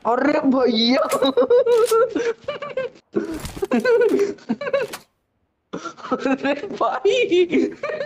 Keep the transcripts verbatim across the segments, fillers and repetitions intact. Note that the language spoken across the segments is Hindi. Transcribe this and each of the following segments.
अरे भैया अरे भाई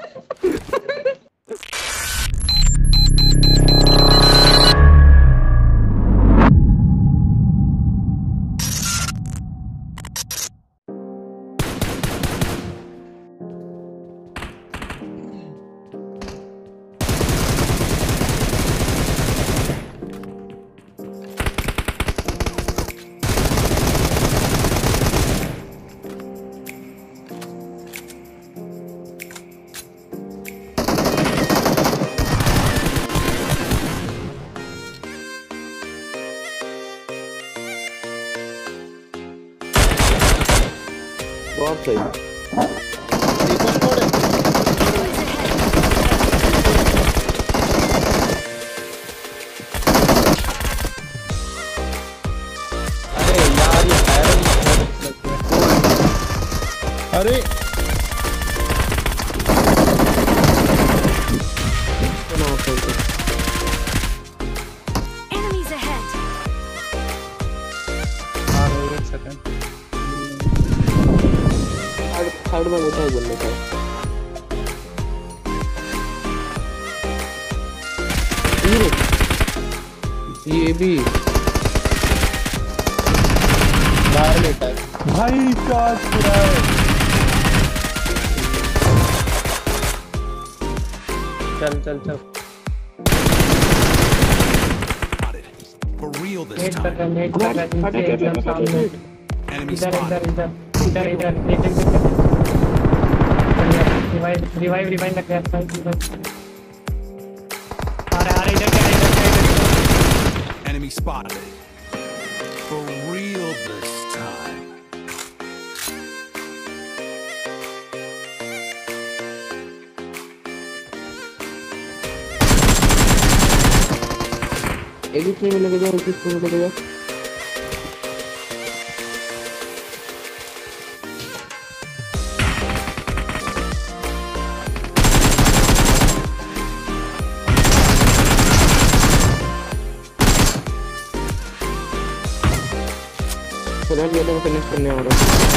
बहुत सही। अरे यार ये अरे Enemies ahead. एक सेकंड साइड में बैठा है बोलने का। ये भी बाहर लेटा है भाई क्या पूरा है। चल चल चल For real this नेट कर time. रहा नेट कर रहा नीचे एकदम सामने Enemy इधर spotted. इधर इधर इधर इधर एक एक रिवाइव रिवाइव रिवाइव लग गया था इधर आ रहा आ रहा इधर क्या इधर Enemy spotted. For real this time. एक ही में लगे जाओ, एक ही में लगे जाओ। फिलहाल ये तो फिनिश करने वाला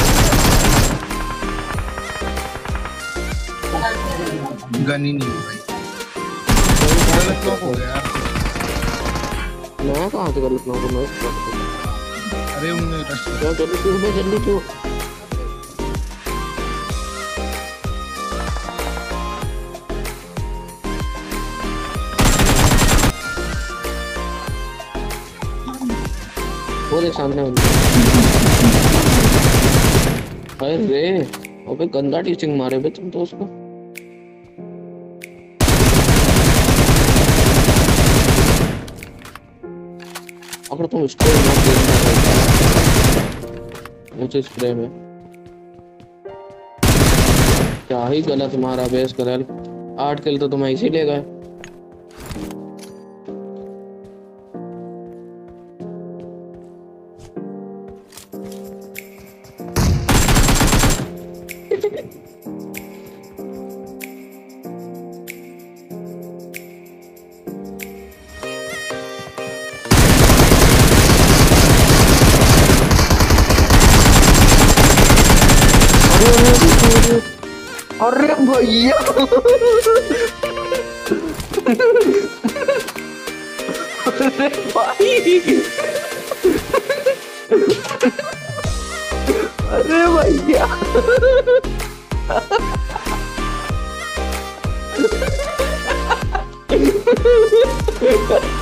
गन ही नहीं है भाई। गलत लोग हो गया। मैं कहाँ से गलत लोगों को मैं अरे उन्हें रश क्या जल्दी क्यों मैं जल्दी क्यों वो देख सामने अरे अबे गंदा टीचिंग मारे बे तुम तो उसको। अगर तुम स्प्रे मुझे स्प्रे में क्या ही गलत मारा बेस करल। आठ किल तो तुम ऐसे ही ले गए। अरे भैया अरे भाई अरे भैया